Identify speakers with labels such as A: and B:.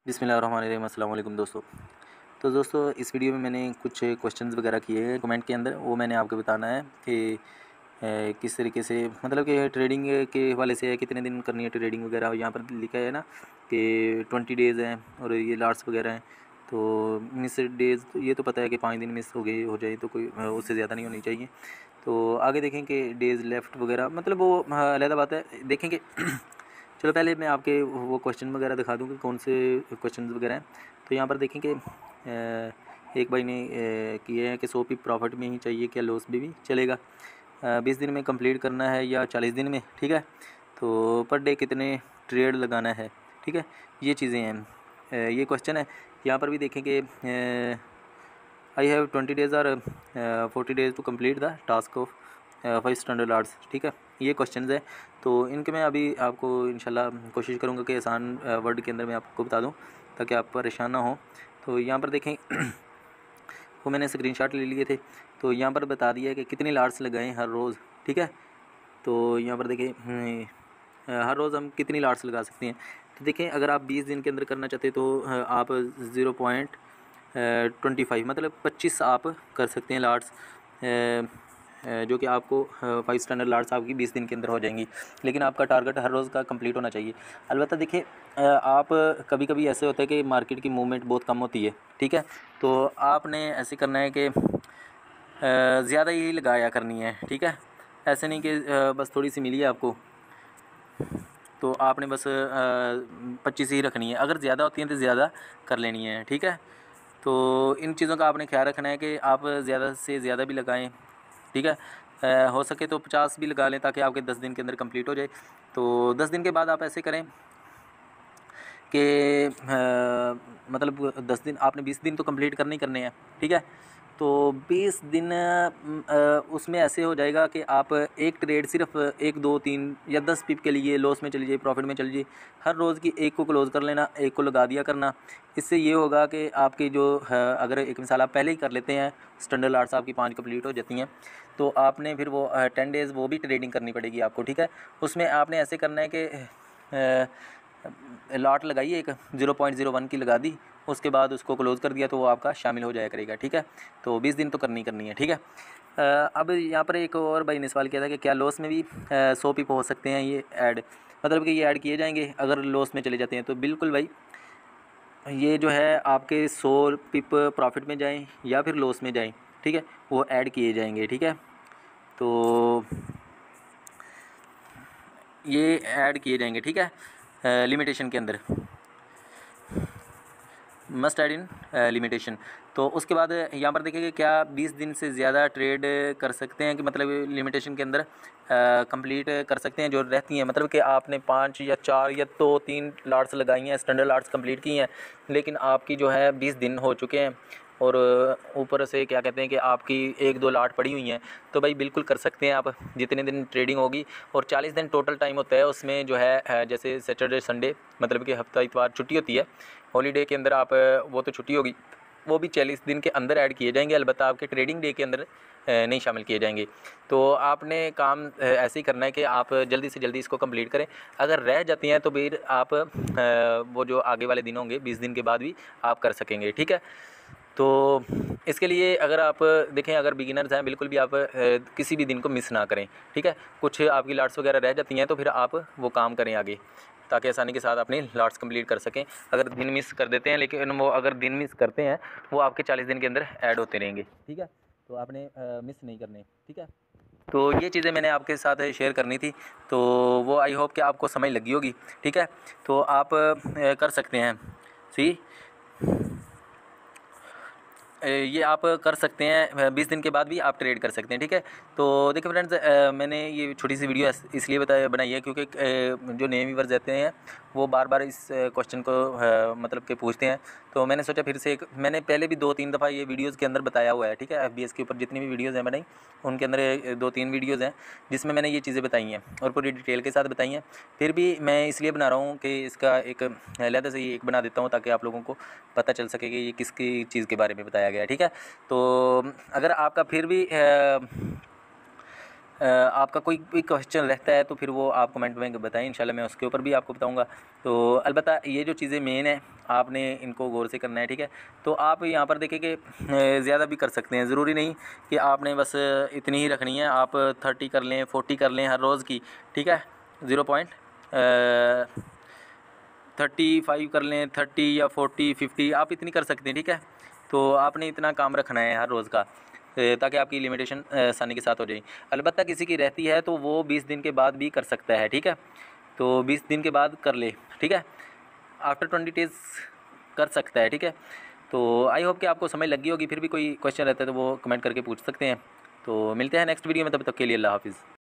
A: बिस्मिल्लाहिर्रहमानिर्रहीम। अस्सलाम वालेकुम दोस्तों। तो दोस्तों इस वीडियो में मैंने कुछ क्वेश्चंस वगैरह किए हैं कमेंट के अंदर, वो मैंने आपको बताना है कि किस तरीके से मतलब कि ट्रेडिंग के हवाले से है, कितने दिन करनी है ट्रेडिंग वगैरह। यहाँ पर लिखा है ना कि 20 डेज़ हैं और ये लाट्स वगैरह हैं। तो मिस डेज़ तो ये तो पता है कि 5 दिन मिस हो जाए तो कोई उससे ज़्यादा नहीं होनी चाहिए। तो आगे देखें कि डेज़ लेफ़्ट वगैरह मतलब वो अलग बात है, देखेंगे। चलो पहले मैं आपके वो क्वेश्चन वगैरह दिखा दूँ कि कौन से क्वेश्चन वगैरह हैं। तो यहाँ पर देखें कि एक भाई ने किए हैं कि 100 पिप प्रॉफिट में ही चाहिए, क्या लॉस में भी चलेगा। 20 दिन में कंप्लीट करना है या 40 दिन में, ठीक है। तो पर डे कितने ट्रेड लगाना है, ठीक है, ये चीज़ें हैं। ये क्वेश्चन है। यहाँ पर भी देखें कि आई हैव 20 डेज़ और 40 days to complete the task of 5 standard arts, ठीक है। ये क्वेश्चंस है। तो इनके मैं अभी आपको इंशाल्लाह कोशिश करूँगा कि आसान वर्ड के अंदर मैं आपको बता दूँ ताकि आप परेशान ना हो। तो यहाँ पर देखें वो मैंने स्क्रीनशॉट ले लिए थे। तो यहाँ पर बता दिया है कि कितनी लाट्स लगाएं हर रोज़, ठीक है। तो यहाँ पर देखें हर रोज़ हम कितनी लाट्स लगा सकते हैं। तो देखें अगर आप 20 दिन के अंदर करना चाहते हैं तो आप 0.25 मतलब 25 आप कर सकते हैं लाट्स, जो कि आपको 5 स्टैंडर्ड लाट्स आपकी 20 दिन के अंदर हो जाएंगी। लेकिन आपका टारगेट हर रोज़ का कंप्लीट होना चाहिए। अलबत्ता देखिए आप कभी कभी ऐसे होता है कि मार्केट की मूवमेंट बहुत कम होती है, ठीक है। तो आपने ऐसे करना है कि ज़्यादा ही लगाया करनी है, ठीक है। ऐसे नहीं कि बस थोड़ी सी मिली है आपको तो आपने बस 25 ही रखनी है। अगर ज़्यादा होती हैं तो ज़्यादा कर लेनी है, ठीक है। तो इन चीज़ों का आपने ख्याल रखना है कि आप ज़्यादा से ज़्यादा भी लगाएं, ठीक है। हो सके तो 50 भी लगा लें ताकि आपके 10 दिन के अंदर कंप्लीट हो जाए। तो 10 दिन के बाद आप ऐसे करें कि मतलब 10 दिन आपने 20 दिन तो कंप्लीट करने ही करने हैं, ठीक है। तो 20 दिन उसमें ऐसे हो जाएगा कि आप एक ट्रेड सिर्फ 1 2 3 या 10 पिप के लिए लॉस में चली जाए, प्रॉफिट में चली जाए। हर रोज़ की एक को क्लोज़ कर लेना, एक को लगा दिया करना। इससे ये होगा कि आपकी जो है, अगर एक मिसाल आप पहले ही कर लेते हैं, स्टैंडर्ड लाट्स आपकी 5 कंप्लीट हो जाती हैं, तो आपने फिर वो 10 डेज़ वो भी ट्रेडिंग करनी पड़ेगी आपको, ठीक है। उसमें आपने ऐसे करना है कि लॉट लगाई एक 0.01 की लगा दी, उसके बाद उसको क्लोज़ कर दिया तो वो आपका शामिल हो जाया करेगा, ठीक है। तो 20 दिन तो करनी है, ठीक है। अब यहाँ पर एक और भाई ने सवाल किया था कि क्या लॉस में भी 100 पिप हो सकते हैं ये ऐड, मतलब कि ये ऐड किए जाएंगे अगर लॉस में चले जाते हैं। तो बिल्कुल भाई, ये जो है आपके 100 पिप प्रॉफिट में जाएँ या फिर लॉस में जाएँ, ठीक है, वो ऐड किए जाएंगे, ठीक है। तो ये ऐड किए जाएंगे, ठीक है, लिमिटेशन के अंदर, मस्ट ऐड इन लिमिटेशन। तो उसके बाद यहाँ पर देखिए क्या 20 दिन से ज़्यादा ट्रेड कर सकते हैं कि मतलब लिमिटेशन के अंदर कंप्लीट कर सकते हैं जो रहती हैं, मतलब कि आपने 5 या 4 या तो 3 लाट्स लगाई हैं, स्टैंडर्ड लाट्स कंप्लीट की हैं, लेकिन आपकी जो है 20 दिन हो चुके हैं और ऊपर से क्या कहते हैं कि आपकी 1 2 लाट पड़ी हुई हैं। तो भाई बिल्कुल कर सकते हैं आप, जितने दिन ट्रेडिंग होगी। और 40 दिन टोटल टाइम होता है उसमें, जो है जैसे सैटरडे संडे मतलब कि हफ्ता इतवार छुट्टी होती है, हॉलीडे के अंदर आप वो तो छुट्टी होगी, वो भी 40 दिन के अंदर ऐड किए जाएंगे। अलबत्ता आपके ट्रेडिंग डे के अंदर नहीं शामिल किए जाएंगे। तो आपने काम ऐसे ही करना है कि आप जल्दी से जल्दी इसको कंप्लीट करें। अगर रह जाती हैं तो फिर आप वो जो आगे वाले दिन होंगे 20 दिन के बाद भी आप कर सकेंगे, ठीक है। तो इसके लिए अगर आप देखें, अगर बिगिनर्स हैं बिल्कुल भी आप किसी भी दिन को मिस ना करें, ठीक है। कुछ आपकी लाट्स वगैरह रह जाती हैं तो फिर आप वो काम करें आगे, ताकि आसानी के साथ अपनी लाट्स कंप्लीट कर सकें। अगर दिन मिस कर देते हैं, लेकिन वो अगर दिन मिस करते हैं वो आपके 40 दिन के अंदर ऐड होते रहेंगे, ठीक है। तो आपने मिस नहीं करने, ठीक है। तो ये चीज़ें मैंने आपके साथ शेयर करनी थी। तो वो आई होप कि आपको समझ लगी होगी, ठीक है। तो आप कर सकते हैं, सी ये आप कर सकते हैं, 20 दिन के बाद भी आप ट्रेड कर सकते हैं, ठीक है। तो देखिए फ्रेंड्स, मैंने ये छोटी सी वीडियो इसलिए बनाई है क्योंकि जो नए व्यूअर्स रहते हैं वो बार बार इस क्वेश्चन को मतलब कि पूछते हैं। तो मैंने सोचा फिर से मैंने पहले भी 2 3 दफ़ा ये वीडियोज़ के अंदर बताया हुआ है, ठीक है। FBS के ऊपर जितनी भी वीडियोज़ हैं बनाई, उनके अंदर 2 3 वीडियोज़ हैं जिसमें मैंने ये चीज़ें बताई हैं और पूरी डिटेल के साथ बताई हैं। फिर भी मैं इसलिए बना रहा हूँ कि इसका एक अलहदा से ही एक बना देता हूँ ताकि आप लोगों को पता चल सके कि ये किसकी चीज़ के बारे में बताया गया है, ठीक है। तो अगर आपका फिर भी आपका कोई भी क्वेश्चन रहता है तो फिर वो आप कमेंट में बताएं, इंशाल्लाह मैं उसके ऊपर भी आपको बताऊंगा। तो अलबत्ता ये जो चीज़ें मेन है आपने इनको गौर से करना है, ठीक है। तो आप यहाँ पर देखें कि ज़्यादा भी कर सकते हैं, ज़रूरी नहीं कि आपने बस इतनी ही रखनी है। आप 30 कर लें, 40 कर लें हर रोज़ की, ठीक है। 0.35 कर लें, 30 या 40 50 आप इतनी कर सकते हैं, ठीक है। तो आपने इतना काम रखना है हर रोज़ का, ताकि आपकी लिमिटेशन आसानी के साथ हो जाए। अलबत्ता किसी की रहती है तो वो 20 दिन के बाद भी कर सकता है, ठीक है। तो 20 दिन के बाद कर ले, ठीक है। आफ्टर 20 डेज़ कर सकता है, ठीक है। तो आई होप कि आपको समझ लगी होगी। फिर भी कोई क्वेश्चन रहता है तो वो कमेंट करके पूछ सकते हैं। तो मिलते हैं नेक्स्ट वीडियो में, तब तक के लिए अल्लाह हाफ़िज़।